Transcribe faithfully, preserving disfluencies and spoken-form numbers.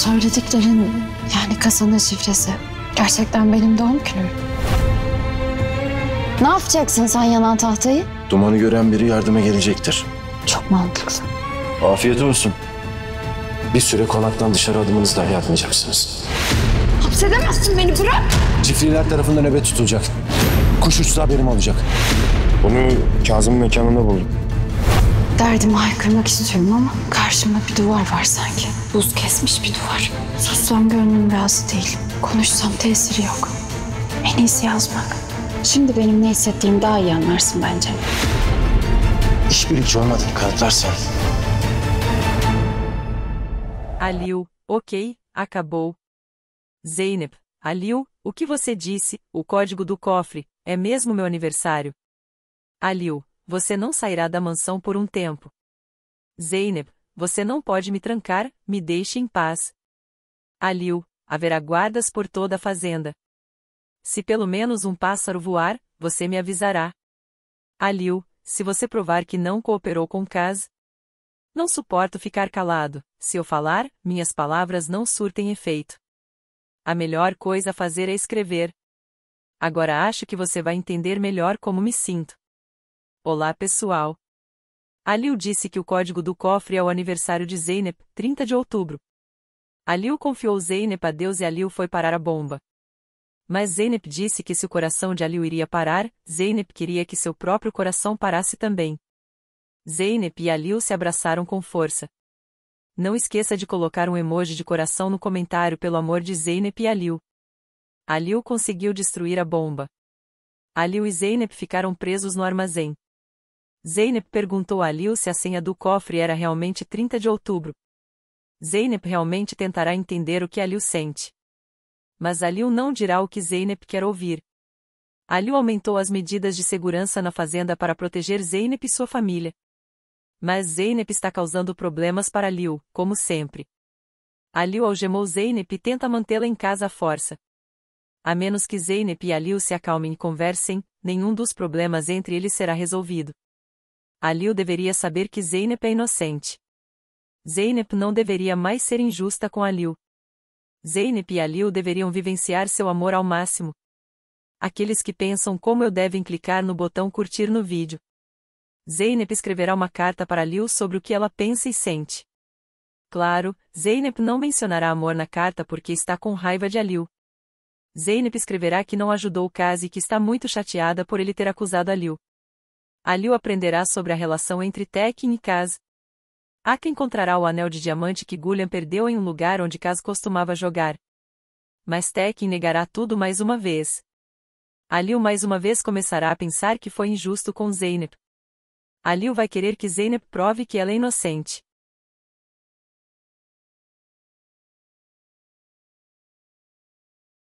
Söylediklerin, yani kasanın şifresi gerçekten benim doğum günüm. Ne yapacaksın sen yanan tahtayı? Dumanı gören biri yardıma gelecektir. Çok mantıklı. Afiyet olsun. Bir süre konaktan dışarı adımınızı dahi atmayacaksınız. Hapsedemezsin beni, bırak! Çiftliler tarafından nöbet tutulacak. Kuş uçsa haberim olacak. Bunu Kazım'ın mekanında buldum. Derdimi haykırmak istiyorum ama karşımda bir duvar var sanki. Buz kesmiş bir duvar. Sussam gönlüm razı değil. Konuşsam tesiri yok. En iyisi yazmak. Şimdi benim ne hissettiğimi daha iyi anlarsın bence. İşbirlikçi olmadığını kanıtlarsan. Aliu, ok, acabou. Zeynep, Aliu, o que você disse, o código do cofre, é mesmo meu aniversário? Aliu, você não sairá da mansão por um tempo. Zeynep, você não pode me trancar, me deixe em paz. Aliu, haverá guardas por toda a fazenda. Se pelo menos um pássaro voar, você me avisará. Aliu, se você provar que não cooperou com Kaz. Não suporto ficar calado, se eu falar, minhas palavras não surtem efeito. A melhor coisa a fazer é escrever. Agora acho que você vai entender melhor como me sinto. Olá pessoal. Aliu disse que o código do cofre é o aniversário de Zeynep, trinta de outubro. Aliu confiou Zeynep a Deus e Aliu foi parar a bomba. Mas Zeynep disse que se o coração de Aliu iria parar, Zeynep queria que seu próprio coração parasse também. Zeynep e Aliu se abraçaram com força. Não esqueça de colocar um emoji de coração no comentário pelo amor de Zeynep e Aliu. Aliu conseguiu destruir a bomba. Aliu e Zeynep ficaram presos no armazém. Zeynep perguntou a Aliu se a senha do cofre era realmente trinta de outubro. Zeynep realmente tentará entender o que Aliu sente. Mas Aliu não dirá o que Zeynep quer ouvir. Aliu aumentou as medidas de segurança na fazenda para proteger Zeynep e sua família. Mas Zeynep está causando problemas para Aliu, como sempre. Aliu algemou Zeynep e tenta mantê-la em casa à força. A menos que Zeynep e Aliu se acalmem e conversem, nenhum dos problemas entre eles será resolvido. Aliu deveria saber que Zeynep é inocente. Zeynep não deveria mais ser injusta com Aliu. Zeynep e Aliu deveriam vivenciar seu amor ao máximo. Aqueles que pensam como eu devem clicar no botão curtir no vídeo. Zeynep escreverá uma carta para Aliu sobre o que ela pensa e sente. Claro, Zeynep não mencionará amor na carta porque está com raiva de Aliu. Zeynep escreverá que não ajudou Kaz e que está muito chateada por ele ter acusado Aliu. Aliu aprenderá sobre a relação entre Tekin e Kaz. Aka encontrará o anel de diamante que Gullian perdeu em um lugar onde Kaz costumava jogar. Mas Tekin negará tudo mais uma vez. Aliu mais uma vez começará a pensar que foi injusto com Zeynep. Aliu vai querer que Zeynep prove que ela é inocente.